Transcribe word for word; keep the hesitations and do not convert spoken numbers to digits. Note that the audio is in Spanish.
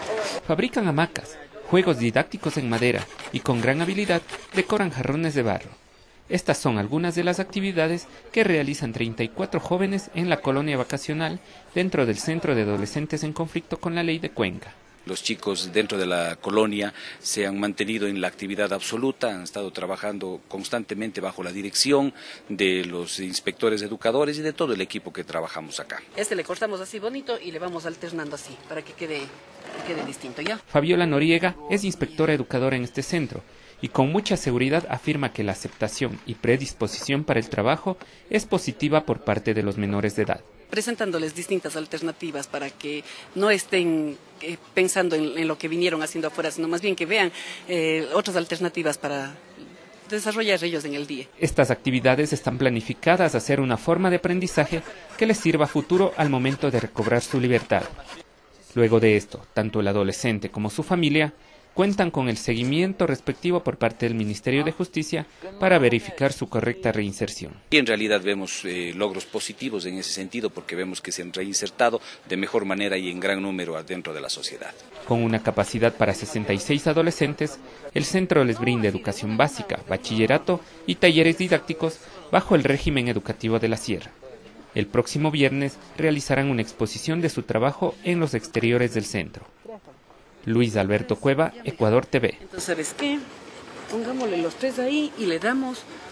Fabrican hamacas, juegos didácticos en madera y con gran habilidad decoran jarrones de barro. Estas son algunas de las actividades que realizan treinta y cuatro jóvenes en la colonia vacacional dentro del Centro de Adolescentes en Conflicto con la Ley de Cuenca. Los chicos dentro de la colonia se han mantenido en la actividad absoluta, han estado trabajando constantemente bajo la dirección de los inspectores educadores y de todo el equipo que trabajamos acá. Este le cortamos así bonito y le vamos alternando así para que quede, que quede distinto, ¿ya? Fabiola Noriega es inspectora educadora en este centro y con mucha seguridad afirma que la aceptación y predisposición para el trabajo es positiva por parte de los menores de edad. Presentándoles distintas alternativas para que no estén eh, pensando en, en lo que vinieron haciendo afuera, sino más bien que vean eh, otras alternativas para desarrollar ellos en el día. Estas actividades están planificadas a ser una forma de aprendizaje que les sirva a futuro al momento de recobrar su libertad. Luego de esto, tanto el adolescente como su familia cuentan con el seguimiento respectivo por parte del Ministerio de Justicia para verificar su correcta reinserción. Y en realidad vemos eh, logros positivos en ese sentido porque vemos que se han reinsertado de mejor manera y en gran número dentro de la sociedad. Con una capacidad para sesenta y seis adolescentes, el centro les brinda educación básica, bachillerato y talleres didácticos bajo el régimen educativo de la Sierra. El próximo viernes realizarán una exposición de su trabajo en los exteriores del centro. Luis Alberto Cueva, Ecuador T V. Entonces, ¿sabes qué? Pongámosle los tres ahí y le damos